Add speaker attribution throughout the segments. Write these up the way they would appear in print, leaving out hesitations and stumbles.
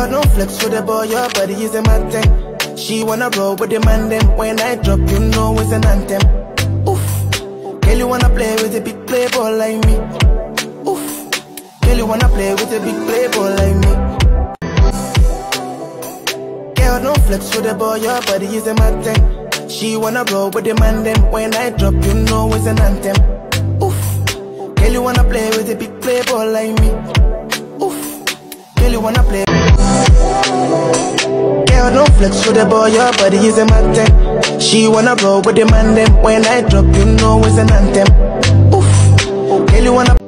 Speaker 1: Girl, don't flex with the boy, your body is a mad thing. She wanna roll with the man them. When I drop, you know it's an anthem. Oof. Girl, you wanna play with a big playboy like me. Oof. Girl, you wanna play with a big playboy like me. Girl, don't flex with the boy, your body is a mad thing. She wanna roll with the man them. When I drop, you know it's an anthem. Oof. Girl, you wanna play with a big playboy like me. Oof. Girl, you wanna play. Girl, don't flex with the boy, your body is a mad thing. She wanna roll with the man them. When I drop, you know it's an anthem. Oof. Girl, you wanna.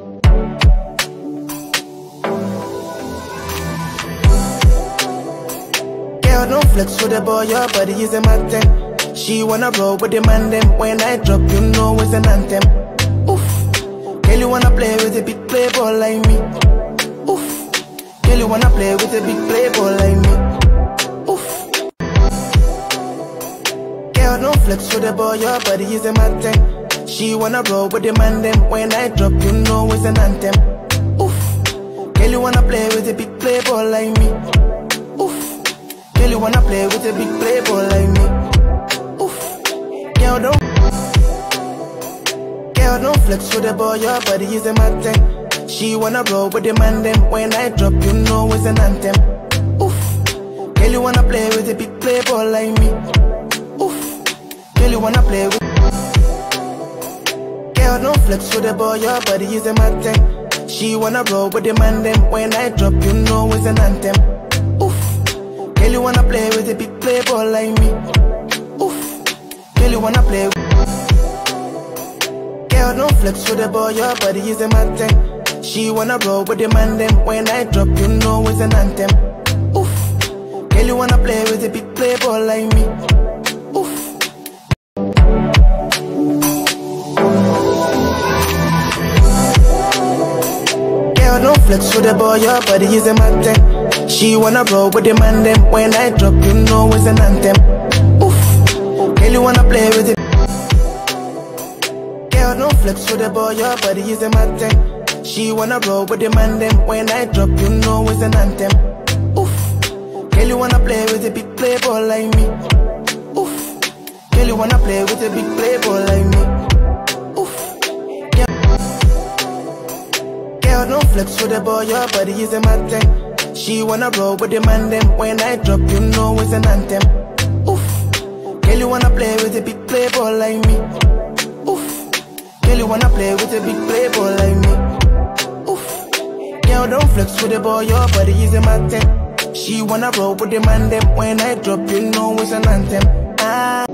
Speaker 1: Girl, don't flex with the boy, your body is a mad thing. She wanna roll with the man them. When I drop, you know it's an anthem. Oof. Girl, you wanna play with a big playboy like me. Oof. Girl, you wanna play with a big playboy like me. Oof. Girl, don't flex with the boy, your body is a mad thing. She wanna roll with the man them. When I drop, you know it's an anthem. Oof. Girl, you wanna play with a big playboy like me. Oof. Girl, you wanna play with a big playboy like me. Oof. Girl, don't flex with the boy, your body is a mad thing. She wanna roll with the man them. When I drop, you know it's an anthem. Oof. Girl, you wanna play with a big playboy like me. Oof. Girl, you wanna play with. Girl, don't flex with the boy, your body is a mad thing. She wanna roll with the man them. When I drop, you know it's an anthem. Oof. Girl, you wanna play with a big playboy like me. Oof. Girl, you wanna play with. Girl, don't flex with the boy, your body is a mad thing. She wanna roll with the man them. When I drop, you know it's an anthem. Oof. Girl, you wanna play with a big playboy like me. Oof. Girl, don't flex with the boy, your body is a mad thing. She wanna roll with the man them. When I drop, you know it's an anthem. Oof. Girl, you wanna play with it. Girl, don't flex with the boy, your body is a mad thing. She wanna roll with the man them. When I drop, you know it's an anthem. Oof. Girl, you wanna play with a big playboy like me. Oof. Girl, you wanna play with a big playboy like me. Oof. Girl, don't flex with the boy, your body is a mad thing. She wanna roll with the man them. When I drop, you know it's an anthem. Oof. Girl, you wanna play with a big playboy like me. Oof. Girl, you wanna play with a big playboy like me. Oof. Girl, don't flex with the boy, your body is a mad thing. She wanna roll with the man them. When I drop, you know it's an anthem. Ah.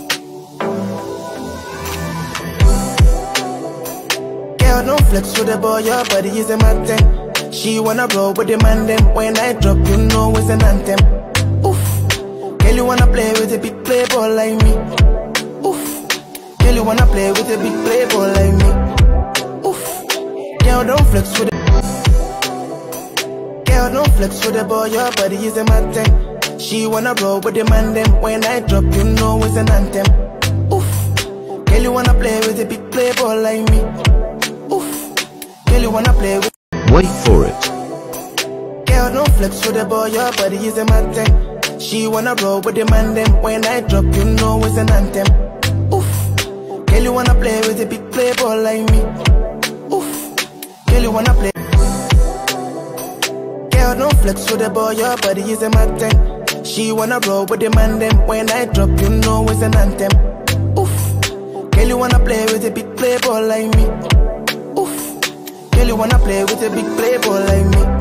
Speaker 1: Girl, don't flex with the boy, your body is a mad thing. She wanna roll with the man them. When I drop, you know it's an anthem. Oof. Girl, you wanna play with a big playboy like me. Oof. Girl, you wanna play with a big playboy like me. Oof. Girl, don't flex with the. Girl, don't flex with the boy, your body is a mad thing. She wanna roll with the man them. When I drop, you know it's an anthem. Oof. Girl, you wanna play with a big playboy like me. Oof. Girl, you wanna play with.
Speaker 2: Wait for it.
Speaker 1: Girl, don't flex with the boy, your body is a mad thing. She wanna roll with the man them. When I drop, you know it's an anthem. Oof. Girl, you wanna play with a big playboy like me. Oof. Girl, you wanna play. Girl, don't flex with the boy, your body is a mad thing. She wanna roll with the man them. When I drop, you know it's an anthem. Oof. Girl, you wanna play with a big playboy like me. Oof. Girl, you wanna play with a big playboy like me.